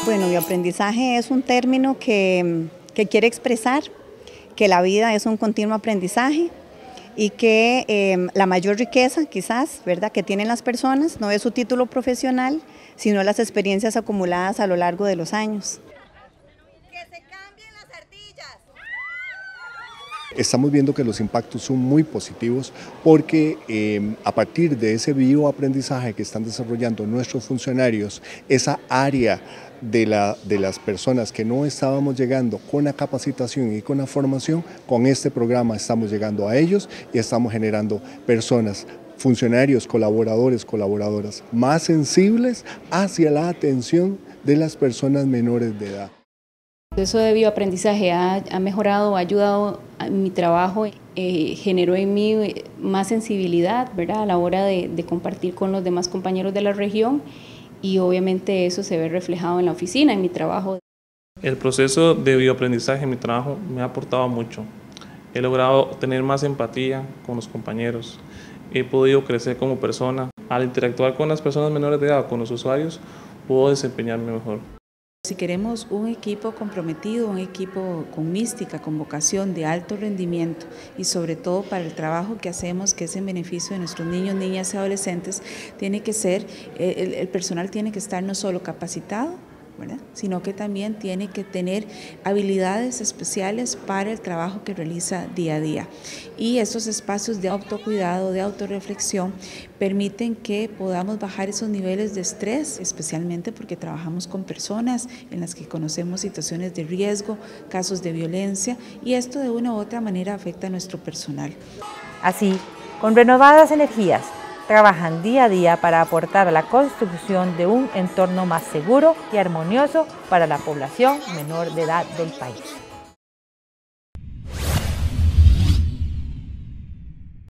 Bueno, bioaprendizaje es un término que quiere expresar que la vida es un continuo aprendizaje y que la mayor riqueza quizás, ¿verdad?, que tienen las personas no es su título profesional, sino las experiencias acumuladas a lo largo de los años. ¡Que se cambien las ardillas! Estamos viendo que los impactos son muy positivos porque a partir de ese bioaprendizaje que están desarrollando nuestros funcionarios, esa área de las personas que no estábamos llegando con la capacitación y con la formación, con este programa estamos llegando a ellos y estamos generando personas, funcionarios, colaboradores, colaboradoras más sensibles hacia la atención de las personas menores de edad. Eso de bioaprendizaje ha mejorado, ha ayudado a mi trabajo, generó en mí más sensibilidad, ¿verdad?, a la hora de compartir con los demás compañeros de la región, y obviamente eso se ve reflejado en la oficina, en mi trabajo. El proceso de bioaprendizaje en mi trabajo me ha aportado mucho. He logrado tener más empatía con los compañeros, he podido crecer como persona. Al interactuar con las personas menores de edad, con los usuarios, puedo desempeñarme mejor. Si queremos un equipo comprometido, un equipo con mística, con vocación de alto rendimiento y sobre todo para el trabajo que hacemos, que es en beneficio de nuestros niños, niñas y adolescentes, tiene que ser, el personal tiene que estar no solo capacitado, ¿verdad?, sino que también tiene que tener habilidades especiales para el trabajo que realiza día a día. Y estos espacios de autocuidado, de autorreflexión, permiten que podamos bajar esos niveles de estrés, especialmente porque trabajamos con personas en las que conocemos situaciones de riesgo, casos de violencia, y esto de una u otra manera afecta a nuestro personal. Así, con renovadas energías, trabajan día a día para aportar a la construcción de un entorno más seguro y armonioso para la población menor de edad del país.